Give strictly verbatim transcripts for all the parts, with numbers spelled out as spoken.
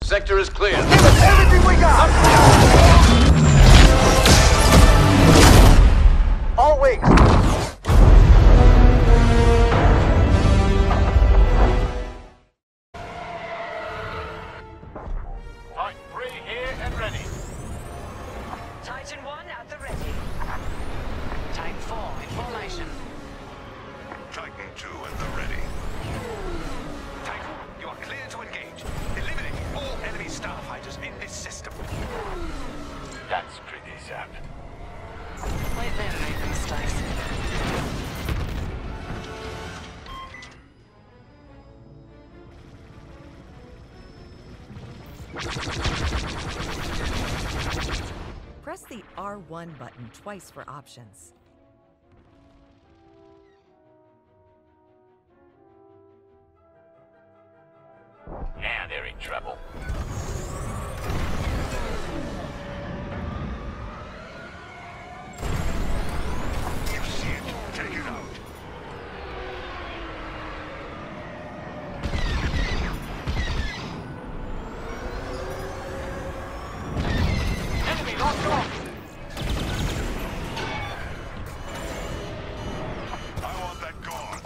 Sector is clear. Give us everything we got! All wings. Titan three here and ready. Titan one at the ready. Titan four in formation. Titan two at the ready. Titan, you are clear to engage. Eliminate all enemy starfighters in this system. That's pretty zap. Wait there, Raven Stice. Press the R one button twice for options. Now they're in trouble. You see it. Take it out. Enemy locked on! I want that gone.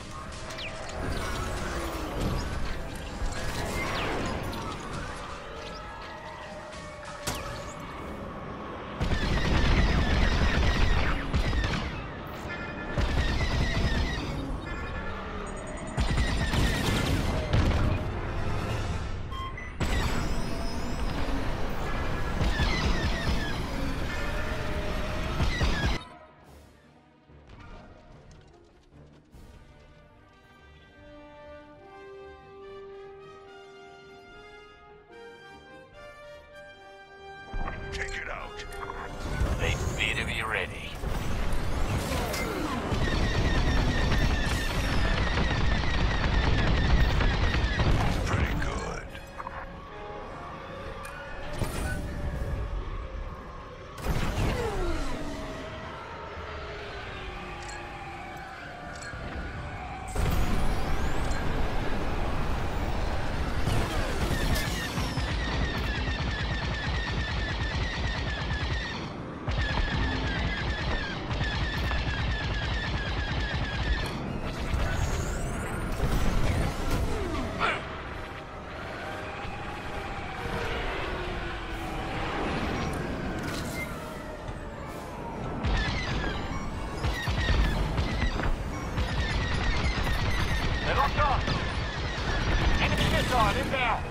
Take it out. They better be ready. Pretty good. They're locked on! Enemy missile inbound!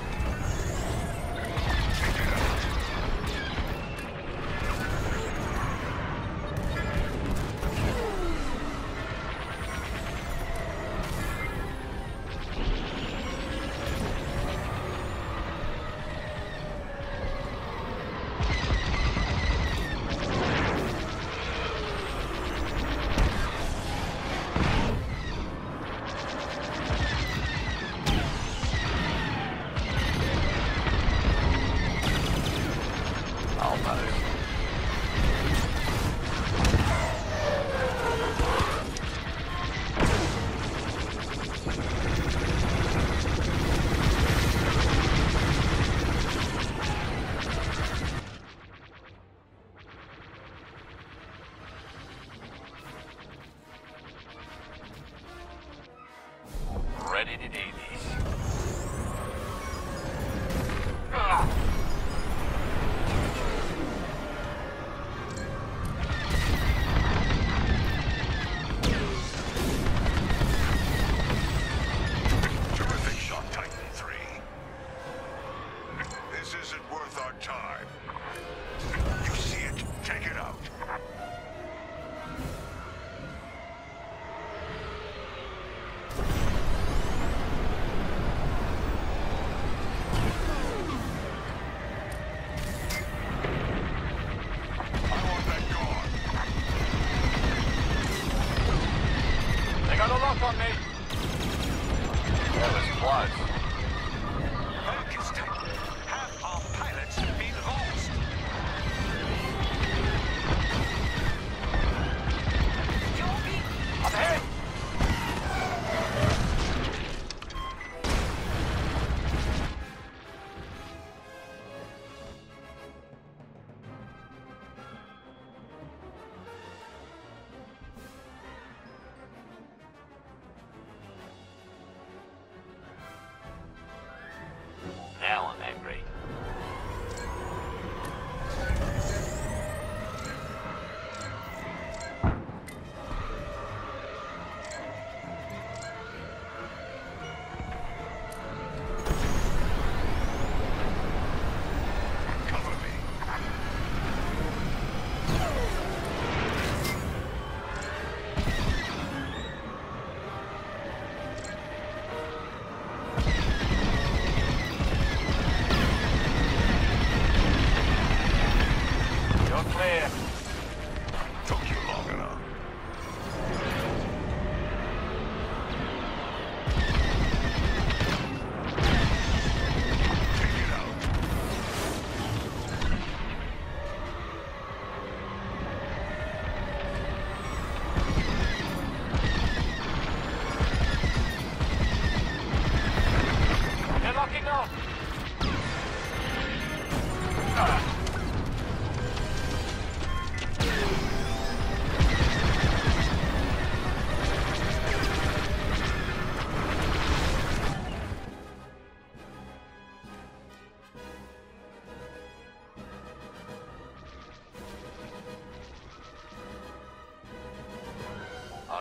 Almost. Ready to do this. Ah! Terrific shot, Titan three. This isn't worth our time. You see it. Take it out. I want that gone. They got a lock on me! That was close. Focus, Titan. Have our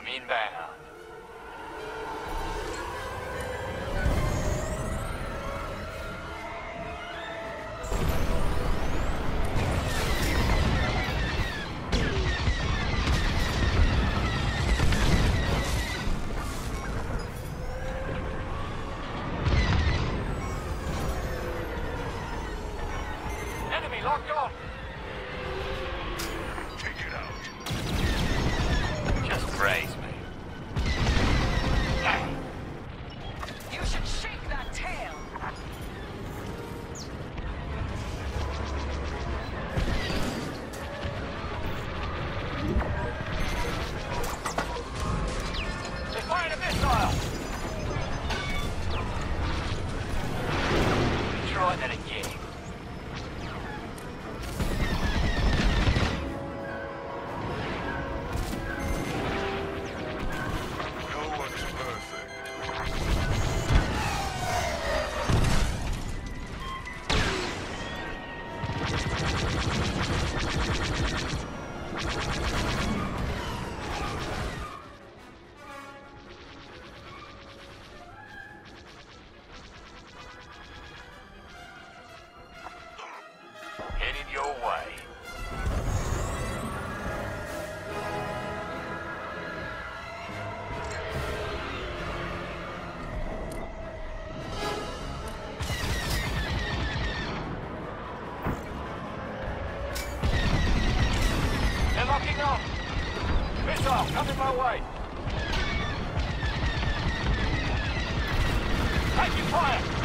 I'm inbound. Enemy locked on. Take it out. Just brace me. You should shake that tail. They fired a missile. Try that again. No one's perfect. Headed your way. They're locking on. Missile coming my way. Taking fire.